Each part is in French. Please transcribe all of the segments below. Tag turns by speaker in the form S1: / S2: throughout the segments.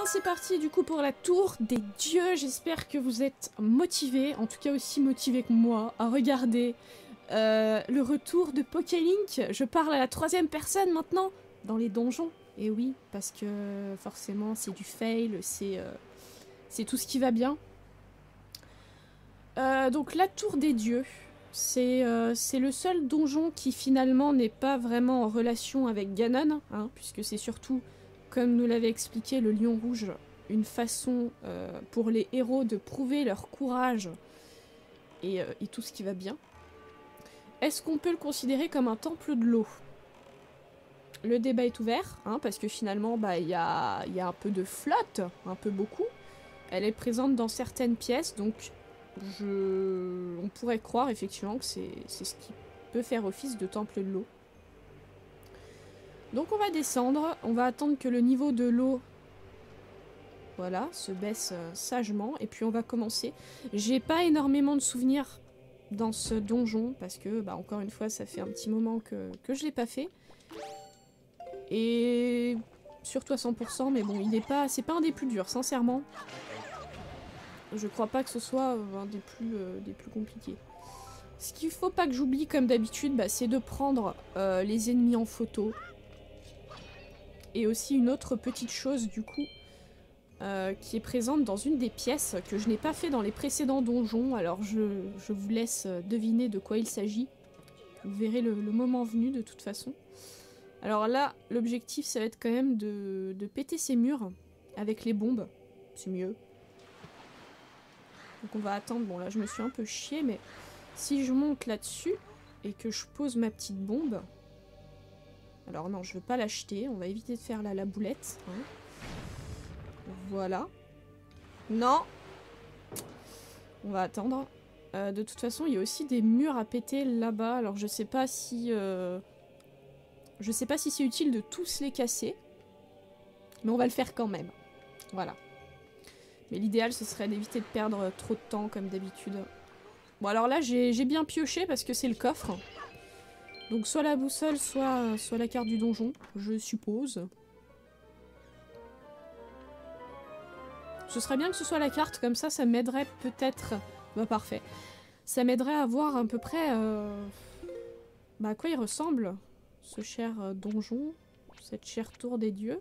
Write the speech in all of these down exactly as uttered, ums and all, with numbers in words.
S1: c'est parti du coup pour la tour des dieux. J'espère que vous êtes motivés, en tout cas aussi motivés que moi, à regarder euh, le retour de Pokélink. Je parle à la troisième personne maintenant, dans les donjons. Et oui, parce que forcément c'est du fail, c'est euh, c'est tout ce qui va bien. Euh, donc la tour des dieux, c'est euh, c'est le seul donjon qui finalement n'est pas vraiment en relation avec Ganon, hein, puisque c'est surtout, comme nous l'avait expliqué le Lion Rouge, une façon euh, pour les héros de prouver leur courage et, euh, et tout ce qui va bien. Est-ce qu'on peut le considérer comme un temple de l'eau? Le débat est ouvert, hein, parce que finalement, bah, y a, y a un peu de flotte, un peu beaucoup. Elle est présente dans certaines pièces, donc je... on pourrait croire effectivement que c'est ce qui peut faire office de temple de l'eau. Donc on va descendre, on va attendre que le niveau de l'eau, voilà, se baisse euh, sagement, et puis on va commencer. J'ai pas énormément de souvenirs dans ce donjon, parce que, bah, encore une fois, ça fait un petit moment que, que je l'ai pas fait. Et surtout à cent pour cent, mais bon, il n'est pas, c'est pas un des plus durs, sincèrement. Je crois pas que ce soit un des plus, euh, des plus compliqués. Ce qu'il faut pas que j'oublie, comme d'habitude, bah, c'est de prendre euh, les ennemis en photo. Et aussi une autre petite chose, du coup, euh, qui est présente dans une des pièces que je n'ai pas fait dans les précédents donjons. Alors je, je vous laisse deviner de quoi il s'agit. Vous verrez le, le moment venu, de toute façon. Alors là, l'objectif, ça va être quand même de, de péter ces murs avec les bombes. C'est mieux. Donc on va attendre. Bon là, je me suis un peu chiée, mais si je monte là-dessus et que je pose ma petite bombe... Alors non, je veux pas l'acheter. On va éviter de faire la, la boulette. Hein. Voilà. Non. On va attendre. Euh, de toute façon, il y a aussi des murs à péter là-bas. Alors je sais pas si... Euh... Je sais pas si c'est utile de tous les casser. Mais on va le faire quand même. Voilà. Mais l'idéal, ce serait d'éviter de perdre trop de temps, comme d'habitude. Bon, alors là, j'ai bien pioché parce que c'est le coffre. Donc soit la boussole, soit, soit la carte du donjon, je suppose. Ce serait bien que ce soit la carte, comme ça, ça m'aiderait peut-être... Bah parfait. Ça m'aiderait à voir à peu près... Euh... Bah à quoi il ressemble, ce cher euh, donjon, cette chère tour des dieux.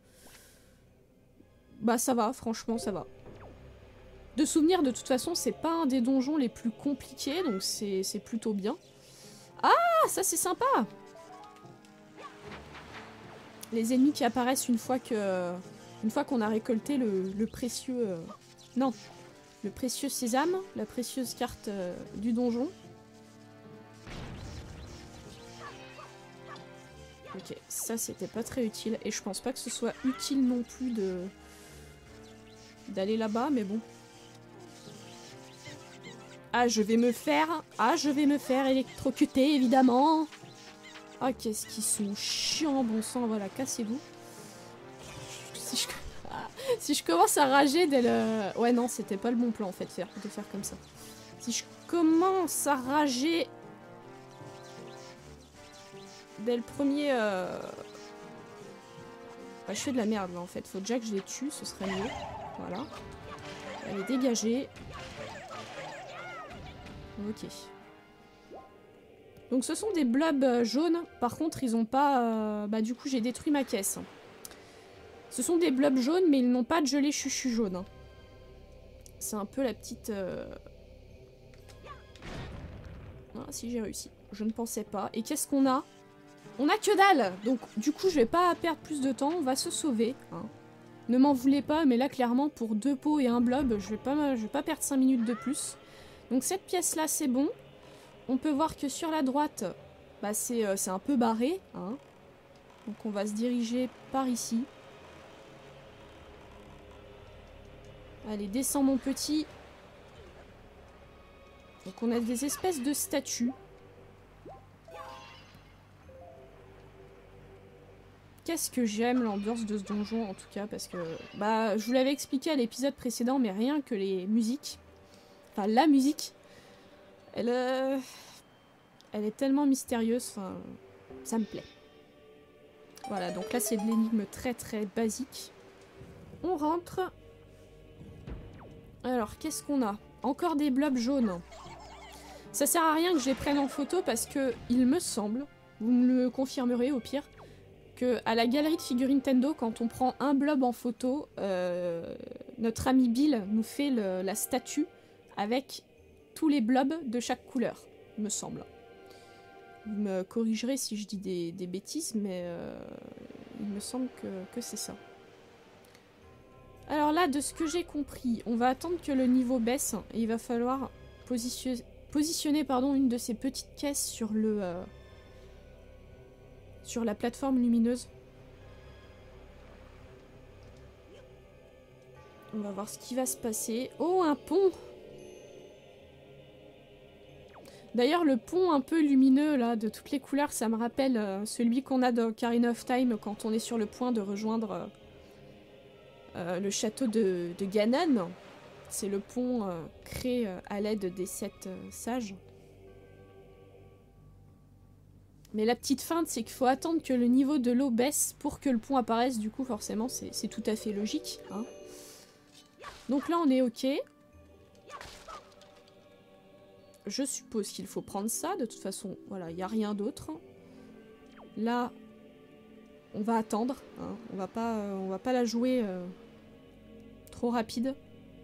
S1: Bah ça va, franchement ça va. De souvenir, de toute façon, c'est pas un des donjons les plus compliqués, donc c'est plutôt bien. Ah, ça c'est sympa! Les ennemis qui apparaissent une fois que... Une fois qu'on a récolté le, le précieux... Euh, non, le précieux sésame, la précieuse carte euh, du donjon. Ok, ça c'était pas très utile, et je pense pas que ce soit utile non plus de... d'aller là-bas, mais bon. Ah, je vais me faire... Ah, je vais me faire électrocuter, évidemment. Ah, qu'est-ce qu'ils sont chiants, bon sang, voilà, cassez-vous. Si je... Ah, si je commence à rager dès le... Ouais, non, c'était pas le bon plan, en fait, faire, de faire comme ça. Si je commence à rager... Dès le premier... Euh... Ouais, je fais de la merde, là, en fait. Faut déjà que je les tue, ce serait mieux. Voilà. Allez, dégagez. Ok. Donc ce sont des blobs jaunes. Par contre, ils ont pas... Euh... Bah du coup, j'ai détruit ma caisse. Ce sont des blobs jaunes, mais ils n'ont pas de gelée chuchu jaune. Hein. C'est un peu la petite... Euh... Ah, si, j'ai réussi. Je ne pensais pas. Et qu'est-ce qu'on a? On a que dalle. Donc du coup, je vais pas perdre plus de temps. On va se sauver. Hein. Ne m'en voulez pas, mais là, clairement, pour deux pots et un blob, je vais pas, je vais pas perdre cinq minutes de plus. Donc cette pièce-là, c'est bon. On peut voir que sur la droite, bah, c'est euh, un peu barré. Hein. Donc on va se diriger par ici. Allez, descends mon petit. Donc on a des espèces de statues. Qu'est-ce que j'aime l'ambiance de ce donjon en tout cas, parce que bah je vous l'avais expliqué à l'épisode précédent, mais rien que les musiques, enfin la musique, elle, euh, elle est tellement mystérieuse, enfin ça me plaît. Voilà, donc là c'est de l'énigme très très basique. on rentre. Alors, qu'est-ce qu'on a? Encore des blobs jaunes. Ça sert à rien que je les prenne en photo parce que il me semble, vous me le confirmerez au pire, que à la galerie de figurines Nintendo, quand on prend un blob en photo, euh, notre ami Bill nous fait le, la statue avec tous les blobs de chaque couleur, il me semble. Vous me corrigerez si je dis des, des bêtises, mais euh, il me semble que, que c'est ça. Alors là, de ce que j'ai compris, on va attendre que le niveau baisse et il va falloir positionner, positionner pardon, une de ces petites caisses sur le euh, sur la plateforme lumineuse. On va voir ce qui va se passer. Oh, un pont! D'ailleurs, le pont un peu lumineux, là, de toutes les couleurs, ça me rappelle euh, celui qu'on a dans Ocarina of Time quand on est sur le point de rejoindre euh, euh, le château de, de Ganon. C'est le pont euh, créé euh, à l'aide des sept euh, sages. Mais la petite feinte, c'est qu'il faut attendre que le niveau de l'eau baisse pour que le pont apparaisse. Du coup, forcément, c'est tout à fait logique. Hein. Donc là, on est OK. Je suppose qu'il faut prendre ça. De toute façon, voilà, il n'y a rien d'autre. Là, on va attendre. Hein. On va pas, euh, on va pas la jouer euh, trop rapide.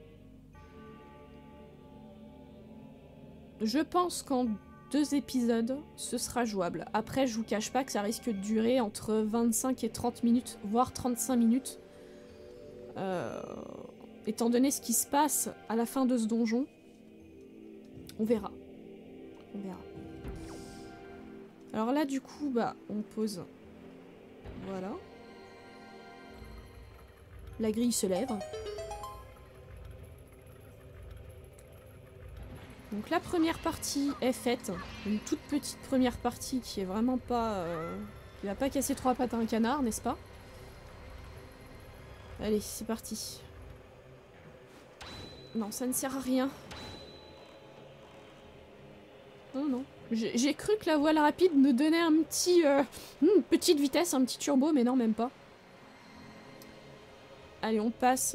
S1: Je pense qu'en deux épisodes, ce sera jouable. Après, je vous cache pas que ça risque de durer entre vingt-cinq et trente minutes, voire trente-cinq minutes. Euh, étant donné ce qui se passe à la fin de ce donjon, on verra. On verra. Alors là, du coup, bah, on pose. Voilà. La grille se lève. Donc la première partie est faite. Une toute petite première partie qui est vraiment pas... Euh, qui va pas casser trois pattes à un canard, n'est-ce pas? Allez, c'est parti. Non, ça ne sert à rien. Non, non. J'ai cru que la voile rapide nous donnait un petit... Euh, une petite vitesse, un petit turbo, mais non, même pas. Allez, on passe.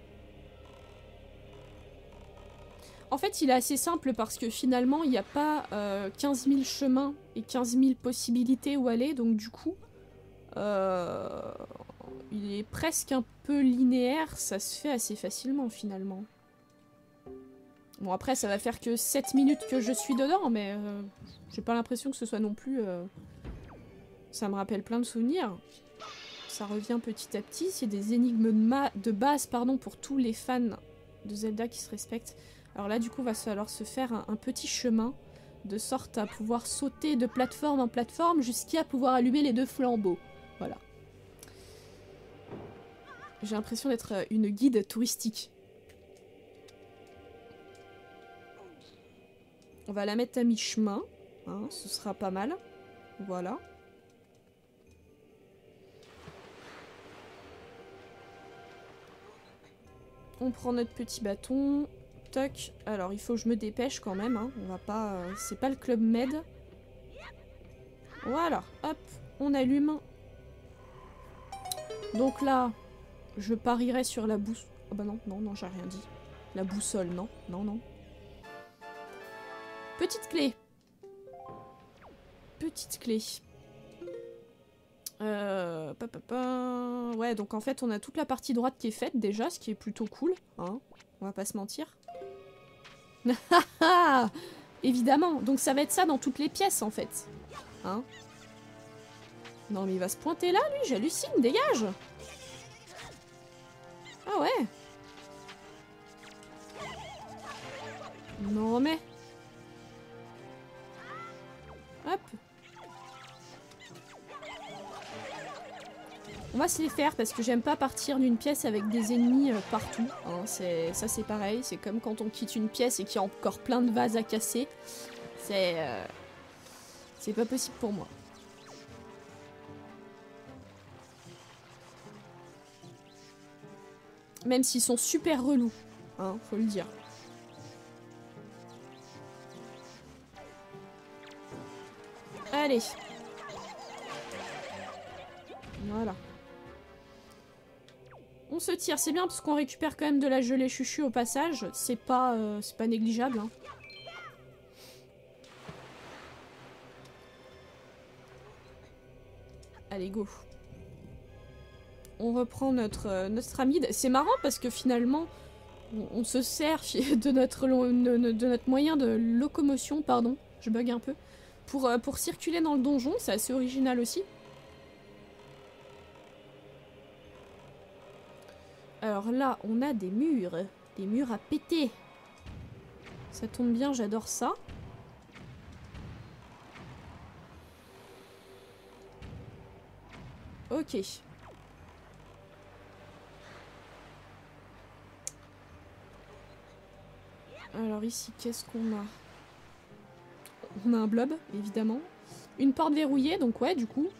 S1: En fait, il est assez simple parce que finalement, il n'y a pas euh, quinze mille chemins et quinze mille possibilités où aller. Donc du coup, euh, il est presque un peu linéaire. Ça se fait assez facilement finalement. Bon, après, ça va faire que sept minutes que je suis dedans, mais euh, j'ai pas l'impression que ce soit non plus... Euh... Ça me rappelle plein de souvenirs. Ça revient petit à petit. C'est des énigmes de, ma... de base pardon, pour tous les fans de Zelda qui se respectent. Alors là, du coup, va falloir se faire un, un petit chemin, de sorte à pouvoir sauter de plateforme en plateforme jusqu'à pouvoir allumer les deux flambeaux. Voilà. J'ai l'impression d'être une guide touristique. On va la mettre à mi-chemin, hein, ce sera pas mal. Voilà. On prend notre petit bâton. Toc. Alors, il faut que je me dépêche quand même. Hein. On va pas... Euh, c'est pas le Club Med. Voilà. Hop. On allume. Donc là, je parierais sur la boussole. Oh bah non, non, non, j'ai rien dit. La boussole, non. Non, non. Petite clé. Petite clé. Euh, pa, pa, pa. Ouais, donc en fait, on a toute la partie droite qui est faite déjà, ce qui est plutôt cool. Hein. On va pas se mentir. Évidemment. Donc ça va être ça dans toutes les pièces, en fait. Hein. Non, mais il va se pointer là, lui. J'hallucine. Dégage. Ah ouais. Non, mais... Hop. On va se les faire parce que j'aime pas partir d'une pièce avec des ennemis euh, partout. Hein, ça c'est pareil, c'est comme quand on quitte une pièce et qu'il y a encore plein de vases à casser. C'est... Euh, c'est pas possible pour moi. Même s'ils sont super relous, hein, faut le dire. Allez. On se tire, c'est bien parce qu'on récupère quand même de la gelée chuchu au passage. C'est pas, euh, c'est pas négligeable. Hein. Allez, go. On reprend notre, euh, notre amide. C'est marrant parce que finalement, on, on se sert de notre, de, de notre moyen de locomotion, pardon, je bug un peu, pour, euh, pour circuler dans le donjon. C'est assez original aussi. Alors là, on a des murs. Des murs à péter. Ça tombe bien, j'adore ça. Ok. Alors ici, qu'est-ce qu'on a? On a un blob, évidemment. Une porte verrouillée, donc ouais, du coup.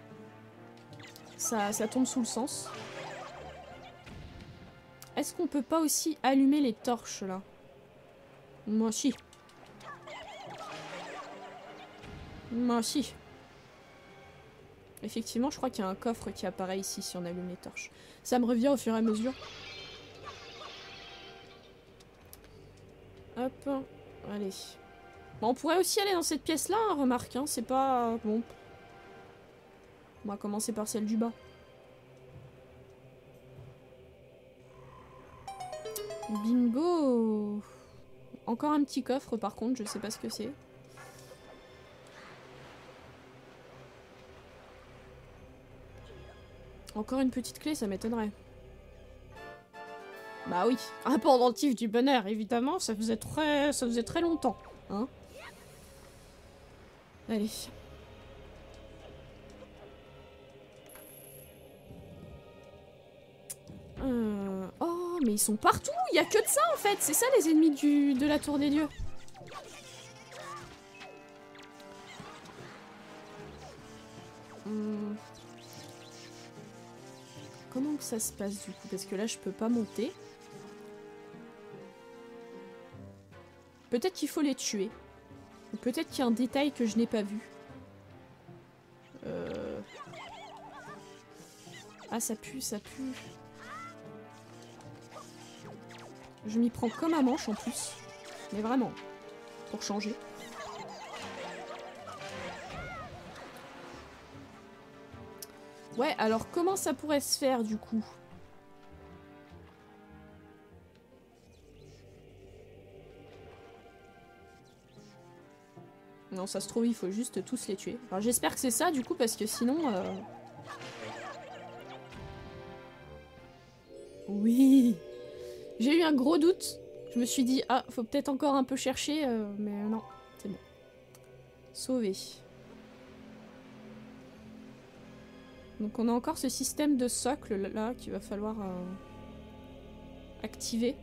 S1: Ça, ça tombe sous le sens. Est-ce qu'on peut pas aussi allumer les torches, là? Moi aussi. Moi aussi. Effectivement, je crois qu'il y a un coffre qui apparaît ici si on allume les torches. Ça me revient au fur et à mesure. Hop. Allez. Bon, on pourrait aussi aller dans cette pièce-là, hein, remarque. Hein, c'est pas... Bon. On va commencer par celle du bas. Bingo! Encore un petit coffre, par contre, je sais pas ce que c'est. Encore une petite clé, ça m'étonnerait. Bah oui, un pendentif du bonheur, évidemment, ça faisait très, ça faisait très longtemps, hein. Allez. Euh... Oh, mais ils sont partout. Il y a que de ça en fait. C'est ça les ennemis du... de la tour des dieux. Hum... Comment que ça se passe du coup? Parce que là je peux pas monter. Peut-être qu'il faut les tuer. Ou peut-être qu'il y a un détail que je n'ai pas vu. Euh... Ah ça pue, ça pue. Je m'y prends comme un manche en plus. Mais vraiment. Pour changer. Ouais, alors comment ça pourrait se faire du coup? Non, ça se trouve, il faut juste tous les tuer. Alors j'espère que c'est ça du coup, parce que sinon... Euh... Oui. J'ai eu un gros doute. Je me suis dit, ah, faut peut-être encore un peu chercher, euh, mais non, c'est bon. Sauvé. Donc on a encore ce système de socle là qu'il va falloir euh, activer.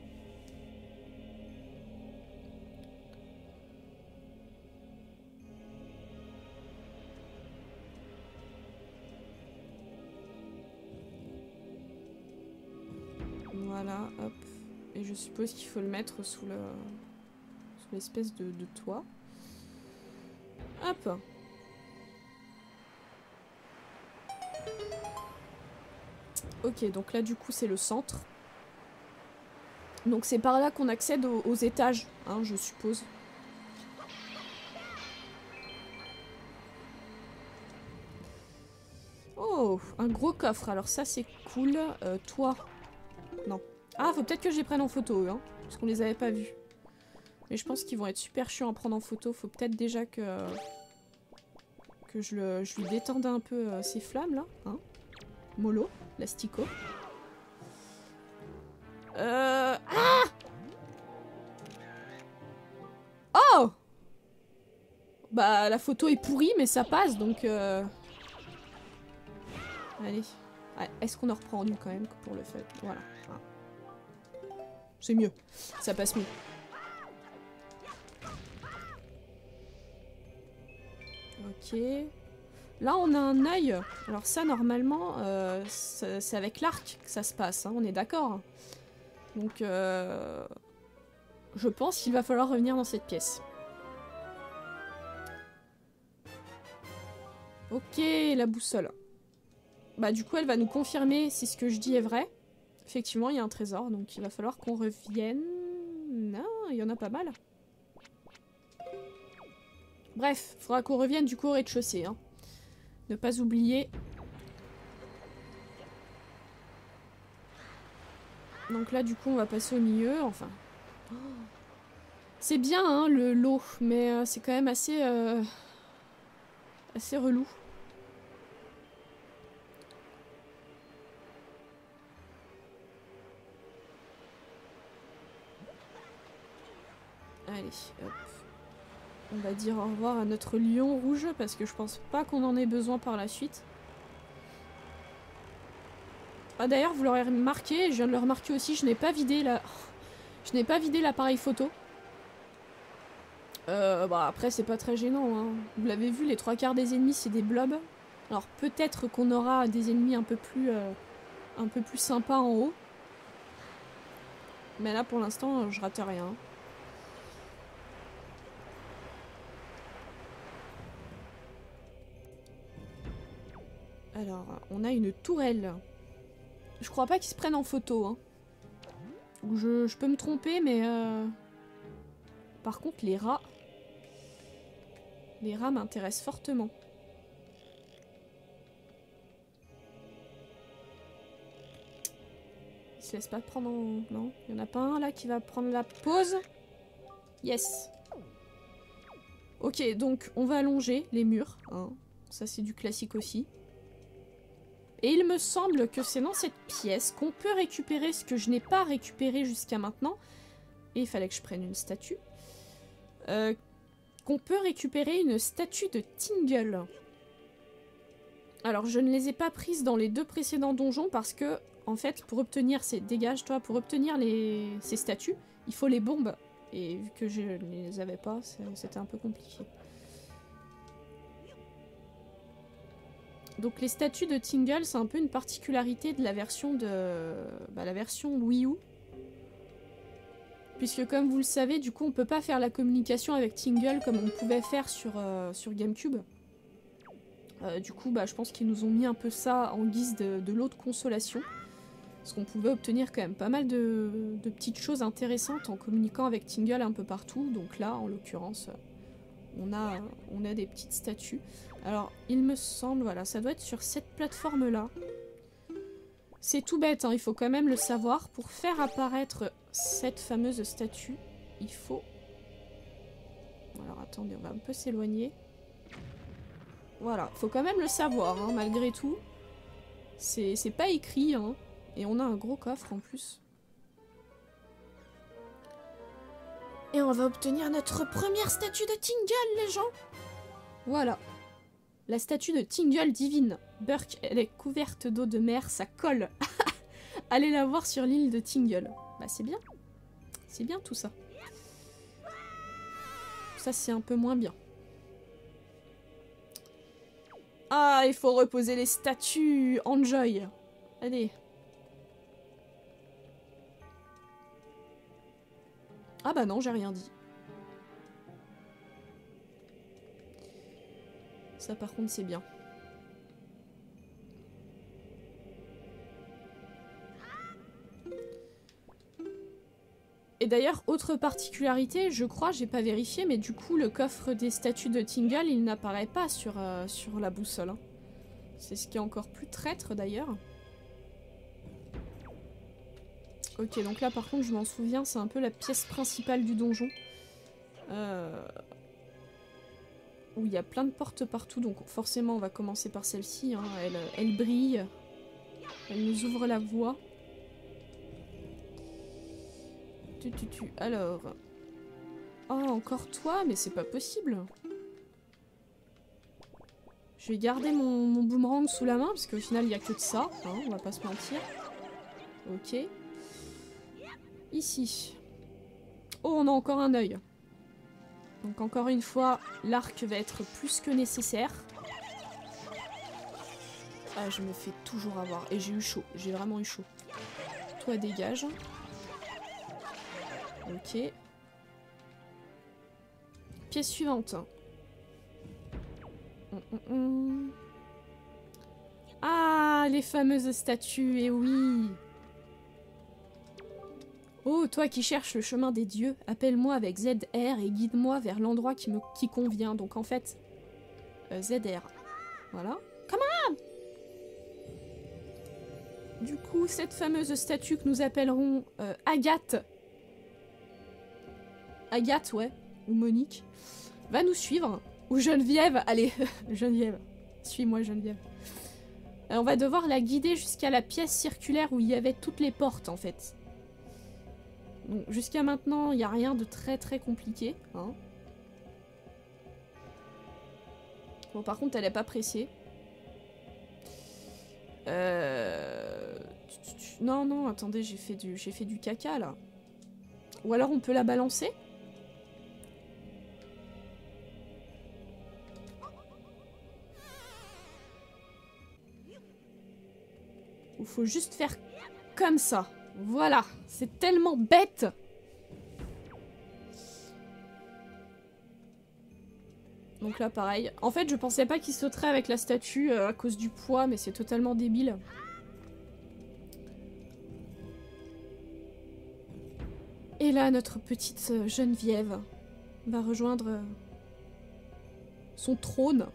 S1: Voilà, hop. Et je suppose qu'il faut le mettre sous le sous l'espèce de, de toit. Hop. Ok, donc là du coup c'est le centre. Donc c'est par là qu'on accède aux, aux étages, hein, je suppose. Oh, un gros coffre, alors ça c'est cool. Euh, toi, non. Ah, faut peut-être que je les prenne en photo, hein, parce qu'on les avait pas vus. Mais je pense qu'ils vont être super chiants à prendre en photo. Faut peut-être déjà que que je, le, je lui détende un peu euh, ces flammes là, hein. Mollo, l'astico. Euh... Ah! Oh! Bah, la photo est pourrie, mais ça passe, donc... Euh... Allez. Ouais, est-ce qu'on en reprend une quand même pour le fait? Voilà. C'est mieux. Ça passe mieux. Ok. Là, on a un œil. Alors ça, normalement, euh, c'est avec l'arc que ça se passe. Hein, on est d'accord. Donc, euh, je pense qu'il va falloir revenir dans cette pièce. Ok, la boussole. Bah du coup, elle va nous confirmer si ce que je dis est vrai. Effectivement, il y a un trésor, donc il va falloir qu'on revienne... Non, il y en a pas mal. Bref, il faudra qu'on revienne du coup au rez-de-chaussée. Hein. Ne pas oublier. Donc là, du coup, on va passer au milieu, enfin... Oh. C'est bien, hein, le lot, mais euh, c'est quand même assez... Euh, assez relou. Allez, hop. On va dire au revoir à notre lion rouge, parce que je pense pas qu'on en ait besoin par la suite. Ah d'ailleurs, vous l'aurez remarqué, je viens de le remarquer aussi, je n'ai pas vidé la... Je n'ai pas vidé l'appareil photo. Euh, bah après, c'est pas très gênant, hein. Vous l'avez vu, les trois quarts des ennemis, c'est des blobs. Alors peut-être qu'on aura des ennemis un peu plus... Euh, un peu plus sympas en haut. Mais là, pour l'instant, je rate rien. Alors, on a une tourelle. Je crois pas qu'ils se prennent en photo, hein. Je, je peux me tromper, mais... Euh... Par contre, les rats... Les rats m'intéressent fortement. Ils se laissent pas prendre en... Non, il y en a pas un, là, qui va prendre la pause. Yes. Ok, donc, on va allonger les murs. Hein. Ça, c'est du classique aussi. Et il me semble que c'est dans cette pièce qu'on peut récupérer ce que je n'ai pas récupéré jusqu'à maintenant. Et il fallait que je prenne une statue. Euh, qu'on peut récupérer une statue de Tingle. Alors, je ne les ai pas prises dans les deux précédents donjons parce que, en fait, pour obtenir ces... Dégage-toi, pour obtenir les... ces statues, il faut les bombes. Et vu que je ne les avais pas, c'était un peu compliqué. Donc les statues de Tingle, c'est un peu une particularité de la version de bah, la version Wii U. Puisque comme vous le savez, du coup on peut pas faire la communication avec Tingle comme on pouvait faire sur, euh, sur GameCube. Euh, du coup bah, je pense qu'ils nous ont mis un peu ça en guise de, de lot de consolation. Parce qu'on pouvait obtenir quand même pas mal de, de petites choses intéressantes en communiquant avec Tingle un peu partout. Donc là, en l'occurrence, on a, on a des petites statues. Alors, il me semble, voilà, ça doit être sur cette plateforme-là. C'est tout bête, hein, il faut quand même le savoir. Pour faire apparaître cette fameuse statue, il faut... Alors, attendez, on va un peu s'éloigner. Voilà, faut quand même le savoir, hein, malgré tout. C'est pas écrit, hein. Et on a un gros coffre en plus. Et on va obtenir notre première statue de Tingle, les gens. Voilà. La statue de Tingle divine. Burk, elle est couverte d'eau de mer, ça colle. Allez la voir sur l'île de Tingle. Bah c'est bien. C'est bien tout ça. Ça c'est un peu moins bien. Ah, il faut reposer les statues. Enjoy. Allez. Ah bah non, j'ai rien dit. Ça par contre c'est bien. Et d'ailleurs, autre particularité, je crois, j'ai pas vérifié, mais du coup le coffre des statues de Tingle, il n'apparaît pas sur, euh, sur la boussole. Hein. C'est ce qui est encore plus traître d'ailleurs. Ok, donc là par contre je m'en souviens, c'est un peu la pièce principale du donjon. Euh... Où il y a plein de portes partout, donc forcément on va commencer par celle-ci. Hein. Elle, elle brille, elle nous ouvre la voie. Tu, tu, tu. Alors... Oh, encore toi? Mais c'est pas possible. Je vais garder mon, mon boomerang sous la main, parce qu'au final il n'y a que de ça, hein, on va pas se mentir. Ok. Ici. Oh, on a encore un œil. Donc encore une fois, l'arc va être plus que nécessaire. Ah, je me fais toujours avoir. Et j'ai eu chaud, j'ai vraiment eu chaud. Toi, dégage. Ok. Pièce suivante. Hum, hum, hum. Ah, les fameuses statues, et oui. Oh, toi qui cherches le chemin des dieux, appelle-moi avec Z R et guide-moi vers l'endroit qui me qui convient. Donc en fait, euh, Z R. Voilà. Come on! Du coup, cette fameuse statue que nous appellerons euh, Agathe. Agathe, ouais. Ou Monique. Va nous suivre. Ou Geneviève. Allez, Geneviève. Suis-moi, Geneviève. Euh, on va devoir la guider jusqu'à la pièce circulaire où il y avait toutes les portes, en fait. Donc, jusqu'à maintenant, il n'y a rien de très très compliqué. Hein. Bon, par contre, elle n'est pas pressée. Euh... Non, non, attendez, j'ai fait du, j'ai fait du caca, là. Ou alors, on peut la balancer? Il faut juste faire comme ça. Voilà, c'est tellement bête. Donc là, pareil. En fait, je pensais pas qu'il sauterait avec la statue euh, à cause du poids, mais c'est totalement débile. Et là, notre petite euh, Geneviève va rejoindre euh, son trône.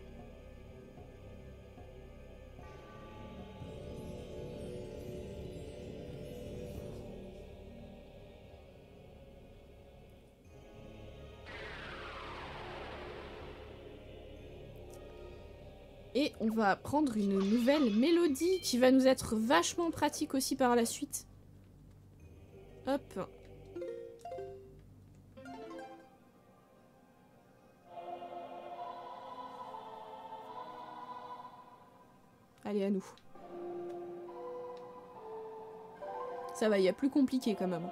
S1: Et on va apprendre une nouvelle mélodie qui va nous être vachement pratique aussi par la suite. Hop. Allez, à nous. Ça va, il y a plus compliqué quand même.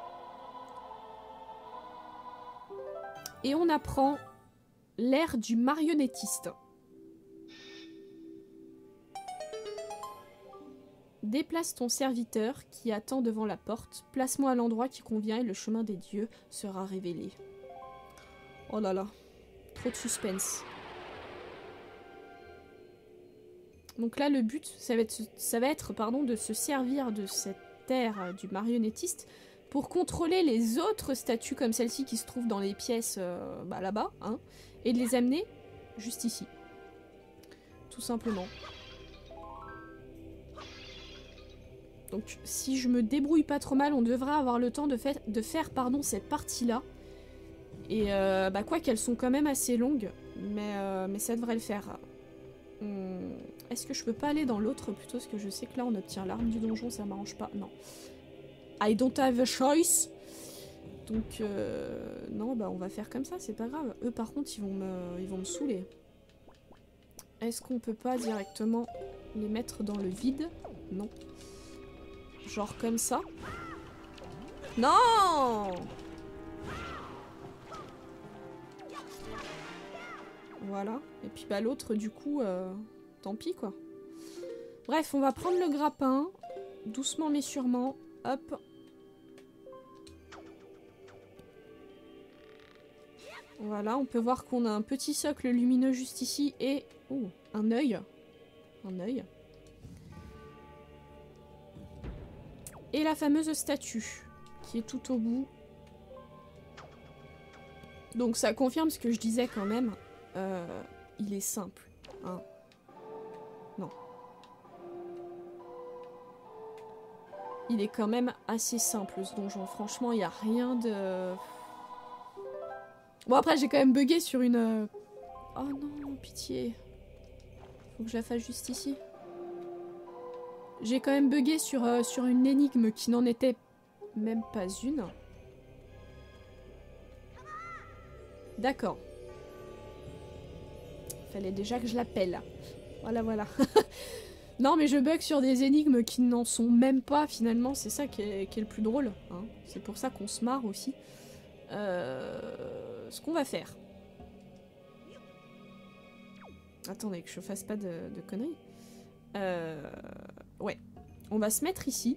S1: Et on apprend l'air du marionnettiste. Déplace ton serviteur qui attend devant la porte. Place-moi à l'endroit qui convient et le chemin des dieux sera révélé. Oh là là. Trop de suspense. Donc là, le but, ça va être, ça va être pardon, de se servir de cette air du marionnettiste pour contrôler les autres statues comme celle-ci qui se trouvent dans les pièces euh, bah, là-bas, hein, et de les amener juste ici. Tout simplement. Donc si je me débrouille pas trop mal, on devrait avoir le temps de, fait, de faire pardon, cette partie-là. Et euh, bah quoi qu'elles sont quand même assez longues, mais, euh, mais ça devrait le faire. Hum, Est-ce que je peux pas aller dans l'autre plutôt? Parce que je sais que là on obtient l'arme du donjon, ça m'arrange pas. Non. I don't have a choice. Donc euh, non, bah on va faire comme ça, c'est pas grave. Eux par contre ils vont me, ils vont me saouler. Est-ce qu'on peut pas directement les mettre dans le vide? Non. Genre comme ça. Non! Voilà. Et puis bah l'autre du coup, euh, tant pis quoi. Bref, on va prendre le grappin. Doucement mais sûrement. Hop. Voilà, on peut voir qu'on a un petit socle lumineux juste ici et... Oh, un œil. Un œil. Et la fameuse statue, qui est tout au bout. Donc ça confirme ce que je disais quand même. Euh, il est simple. Hein. Non. Il est quand même assez simple ce donjon. Franchement, il n'y a rien de... Bon après, j'ai quand même bugué sur une... Oh non, pitié. Faut que je la fasse juste ici. J'ai quand même bugué sur, euh, sur une énigme qui n'en était même pas une. D'accord. Fallait déjà que je l'appelle. Voilà, voilà. Non, mais je bug sur des énigmes qui n'en sont même pas, finalement. C'est ça qui est, qui est le plus drôle. Hein. C'est pour ça qu'on se marre aussi. Euh, ce qu'on va faire. Attendez, que je fasse pas de, de conneries. Euh... Ouais. On va se mettre ici.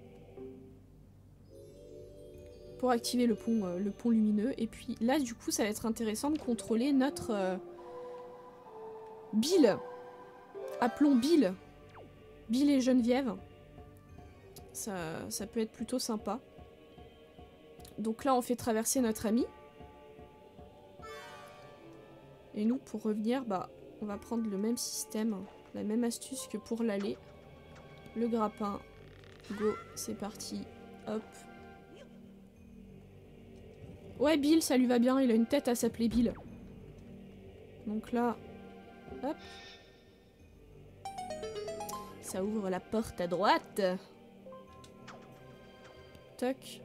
S1: Pour activer le pont, euh, le pont lumineux. Et puis là, du coup, ça va être intéressant de contrôler notre... Euh... Bill. Appelons Bill. Bill et Geneviève. Ça, ça peut être plutôt sympa. Donc là, on fait traverser notre ami. Et nous, pour revenir, bah, on va prendre le même système, la même astuce que pour l'aller. Le grappin. Go, c'est parti. Hop. Ouais, Bill, ça lui va bien. Il a une tête à s'appeler Bill. Donc là, hop. Ça ouvre la porte à droite. Toc.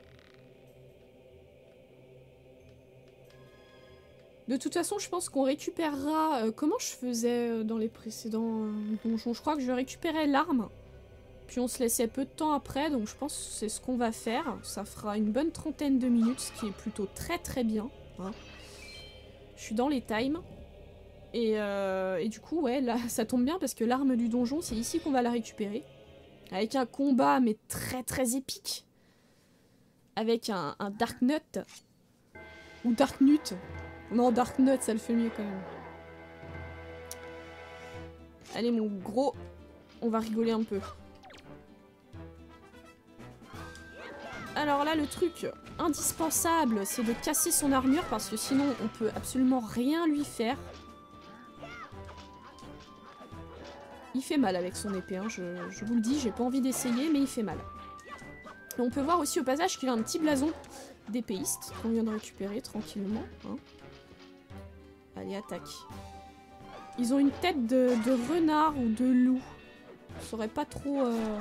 S1: De toute façon, je pense qu'on récupérera... Euh, comment je faisais euh, dans les précédents euh, donjons? Je crois que je récupérais l'arme. Puis on se laissait peu de temps après, donc je pense que c'est ce qu'on va faire. Ça fera une bonne trentaine de minutes, ce qui est plutôt très très bien. Hein. Je suis dans les times. Et, euh, et du coup, ouais, là, ça tombe bien parce que l'arme du donjon, c'est ici qu'on va la récupérer. Avec un combat, mais très très épique. Avec un, un Dark Nut. Ou Dark Nut. Non, Dark Nut, ça le fait mieux quand même. Allez, mon gros, on va rigoler un peu. Alors là, le truc indispensable, c'est de casser son armure, parce que sinon, on peut absolument rien lui faire. Il fait mal avec son épée, hein. je, je vous le dis, j'ai pas envie d'essayer, mais il fait mal. Et on peut voir aussi au passage qu'il a un petit blason d'épéiste qu'on vient de récupérer tranquillement. Hein. Allez, attaque. Ils ont une tête de, de renard ou de loup. Je saurais pas trop euh,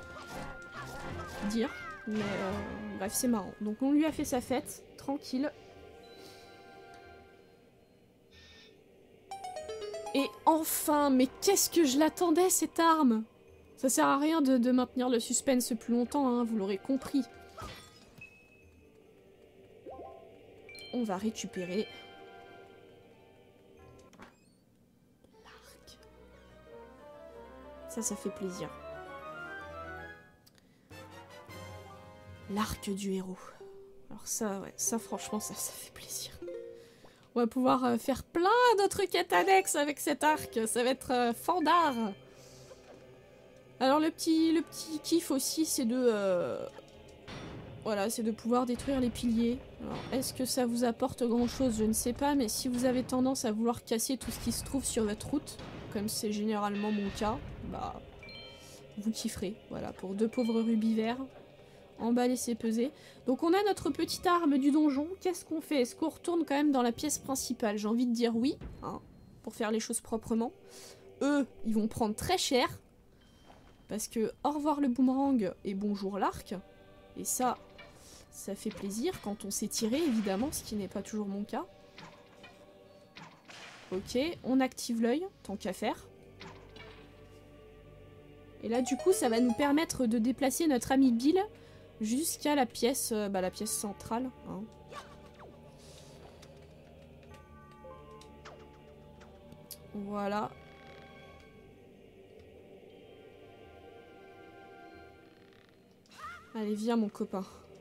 S1: dire. Mais euh, bref, c'est marrant. Donc on lui a fait sa fête, tranquille. Et enfin, mais qu'est-ce que je l'attendais cette arme! Ça sert à rien de, de maintenir le suspense plus longtemps, hein, vous l'aurez compris. On va récupérer... l'arc. Ça, ça fait plaisir. L'arc du héros. Alors ça, ouais, ça franchement, ça, ça fait plaisir. On va pouvoir euh, faire plein d'autres quêtes annexes avec cet arc. Ça va être euh, fandard. Alors le petit, le petit kiff aussi, c'est de... Euh, voilà, c'est de pouvoir détruire les piliers. Alors, est-ce que ça vous apporte grand chose? Je ne sais pas, mais si vous avez tendance à vouloir casser tout ce qui se trouve sur votre route, comme c'est généralement mon cas, bah... vous kifferez. Voilà, pour deux pauvres rubis verts. Emballer, c'est peser. Donc on a notre petite arme du donjon. Qu'est-ce qu'on fait? Est-ce qu'on retourne quand même dans la pièce principale? J'ai envie de dire oui, hein, pour faire les choses proprement. Eux, ils vont prendre très cher. Parce que au revoir le boomerang et bonjour l'arc. Et ça, ça fait plaisir quand on sait tirer, évidemment, ce qui n'est pas toujours mon cas. Ok, on active l'œil, tant qu'à faire. Et là, du coup, ça va nous permettre de déplacer notre ami Bill jusqu'à la pièce, euh, bah, la pièce centrale. Hein. Voilà. Allez, viens mon copain.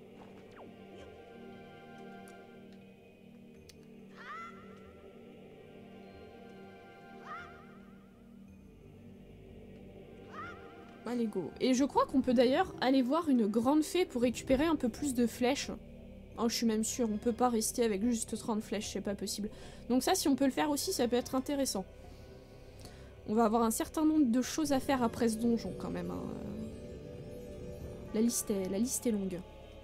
S1: Allez, go. Et je crois qu'on peut d'ailleurs aller voir une grande fée pour récupérer un peu plus de flèches. Oh, je suis même sûre, on peut pas rester avec juste trente flèches, c'est pas possible. Donc ça, si on peut le faire aussi, ça peut être intéressant. On va avoir un certain nombre de choses à faire après ce donjon, quand même. Hein. La liste est, la liste est longue.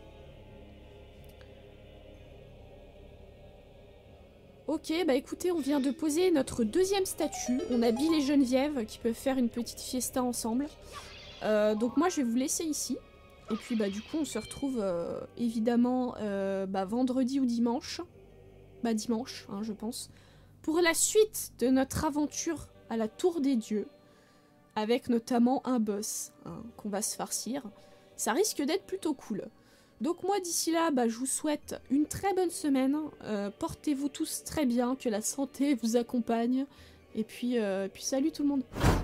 S1: Ok, bah écoutez, on vient de poser notre deuxième statue. On a Bill et Geneviève qui peuvent faire une petite fiesta ensemble. Euh, donc moi, je vais vous laisser ici. Et puis bah du coup, on se retrouve euh, évidemment euh, bah, vendredi ou dimanche. Bah dimanche, hein, je pense. Pour la suite de notre aventure à la Tour des Dieux. Avec notamment un boss hein, qu'on va se farcir. Ça risque d'être plutôt cool. Donc moi d'ici là, bah, je vous souhaite une très bonne semaine. Euh, Portez-vous tous très bien, que la santé vous accompagne. Et puis, euh, puis salut tout le monde.